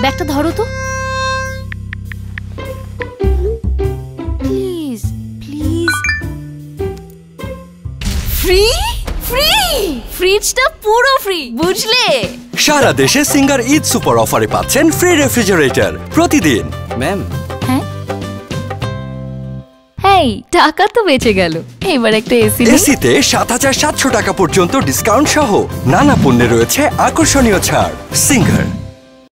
ব্যাগটা ধরো তো প্লিজ প্লিজ। ফ্রি ফ্রি, ফ্রিজটা পুরো ফ্রি, বুঝলে? সারা দেশে সিঙ্গার ঈদ সুপার অফারে পাচ্ছেন ফ্রি রেফ্রিজারেটর প্রতিদিন। ম্যাম, হ্যাঁ এই টাকা তো বেঁচে গেল। এবার একটা এসি। এসিতে ৭,৭০০ টাকা পর্যন্ত ডিসকাউন্ট সহ নানা পণ্যে রয়েছে আকর্ষণীয় ছাড়। সিঙ্গার।